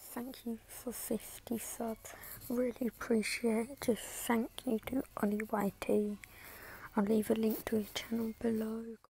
thank you for 50 subs. Really appreciate it. Just thank you to Ollie YT. I'll leave a link to his channel below.